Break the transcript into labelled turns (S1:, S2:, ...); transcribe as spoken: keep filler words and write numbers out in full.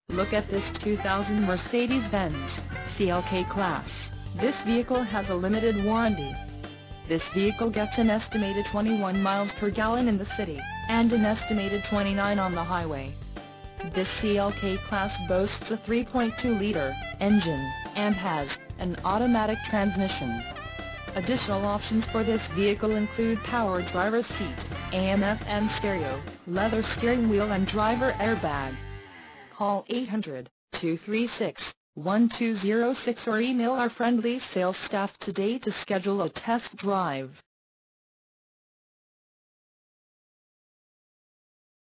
S1: Look at this two thousand Mercedes-Benz C L K Class. This vehicle has a limited warranty. This vehicle gets an estimated twenty-one miles per gallon in the city, and an estimated twenty-nine on the highway. This C L K Class boasts a three point two liter engine, and has an automatic transmission. Additional options for this vehicle include power driver's seat, A M F M stereo, leather steering wheel and driver airbag. Call eight hundred, two three six, one two zero six or email our friendly sales staff today to schedule a test drive.